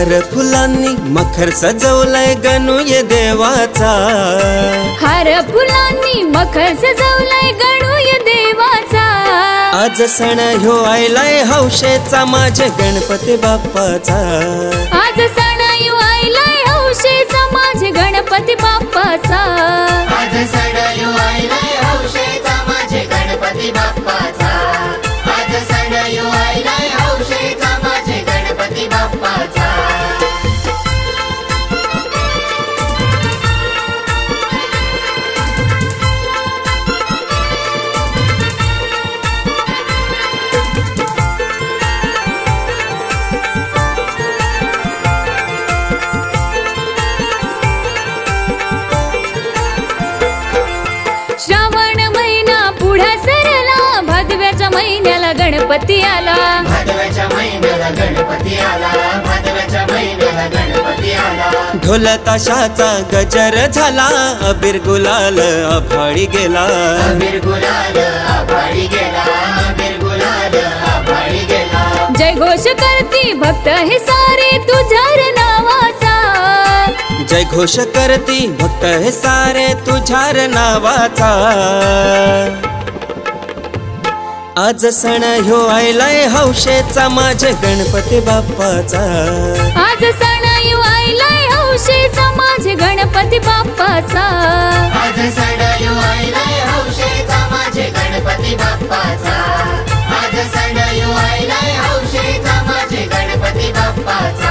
हर फुलांनी मखर सजवलाय गणूय देवाचा, हर फुलांनी मखर सजवलाय गणूय देवाचा। आज सण ह्यो आयलाय हौशेचा माझे गणपती बाप्पाचा, आज सण ह्यो आयलाय हौशेचा माझे गणपती बाप्पाचा, आज सण ह्यो आयलाय हौशेचा माझे गणपती बाप्पाचा, आज सण ह्यो आयलाय हौशेचा माझे गणपती बाप्पाचा। श्रावण महिना पुढे सरला, भादव्याच्या महिन्याला गणपती आला, भादव्याच्या महिन्याला गणपती आला, भादव्याच्या महिन्याला गणपती आला। ढोल ताशाचा गजर झाला, अबीर गुलाल आभाळी गेला, अबीर गुलाल आभाळी गेला, अबीर गुलाल आभाळी गेला। जय घोष करती भक्त हे सारे तुझ्या नावाचा, जय घोष करती भक्त हे सारे तुझ्या नावाचा। आज सण ह्यो आयलाय हौशेचा माझे गणपती बाप्पाचा, आज सण ह्यो आयलाय हौशेचा माझे गणपती बाप्पाचा, आज सण ह्यो आयलाय हौशेचा माझे गणपती बाप्पाचा, आज सण ह्यो आयलाय हौशेचा माझे गणपती बाप्पाचा।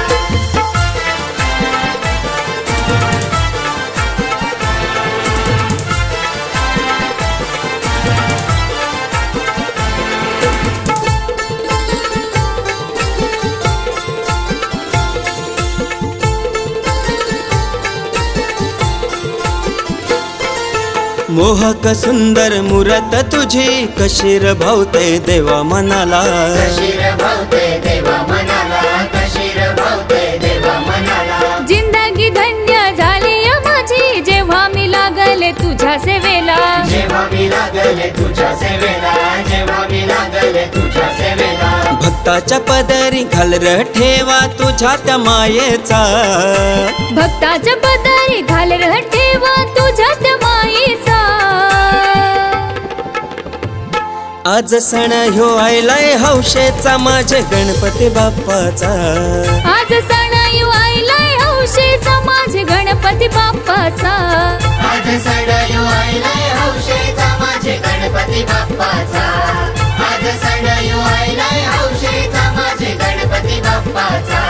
मोहक सुंदर मूरत तुझी कशीर भावते देवा मनाला, कशीर भावते देवा मनाला, कशीर भावते देवा मनाला। जिंदगी धन्य झाली माझी जेव्हा मी लागले तुझ्या सेवेला, जेव्हा मी लागले तुझ्या सेवेला, जेव्हा मी लागले तुझ्या सेवेला। भक्ताच्या पदरी घाल र ठेवा तुझ्या त्या मायेचा, भक्ताच्या पदरी घाल र ठेवा तुझ्या त्या मायेचा। आज सण ह्यो आयलाय हौशेचा माझे गणपती बाप्पाचा, आज सण ह्यो आयलाय हौशेचा माझे गणपती बाप्पाचा, आज सण ह्यो आयलाय हौशेचा माझे गणपती बाप्पाचा, आज सण ह्यो आयलाय हौशेचा माझे गणपती बाप्पाचा।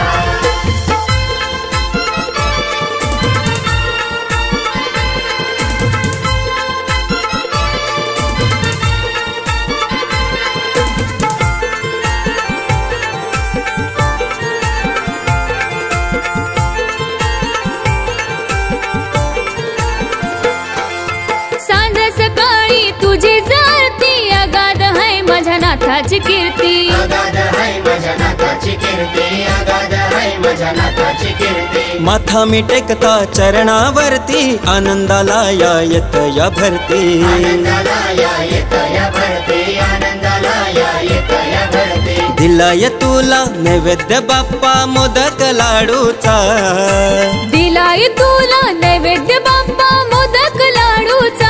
नाथाची कीर्ती, अगाध है माझ्या नाथाची कीर्ती, अगाध है माझ्या नाथाची कीर्ती। माथा मी टेकता चरणावरती आनंदाला येत या भरती, आनंदाला येत या भरती, आनंदाला येत या भरती। दिलाय तुला नैवेद्य बाप्पा मोदक लाडूचा, दिलाय तुला नैवेद्य बाप्पा मोदक लाडूचा।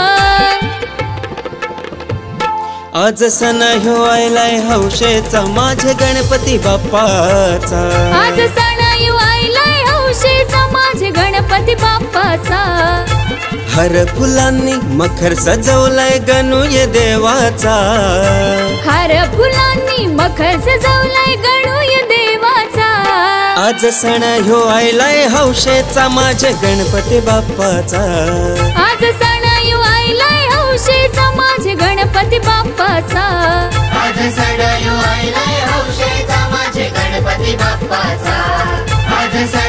आज सण ह्यो आयलाय हौशेचा माझे गणपती बाप्पाचा, आज सण ह्यो आयलाय हौशेचा माझे गणपती बाप्पाचा। हर फुलांनी मखर सजवलाय गणूय देवाचा, हर फुलांनी मखर सजवलाय गणूय देवाचा। आज सण ह्यो आयलाय हौशेचा माझे गणपती बाप्पाचा, आज सण ह्यो आयलाय हौशेचा माझे गणपती बाप्पाचा, आज सण ह्यो आयलाय हौशेचा माझे गणपती बाप्पाचा, आज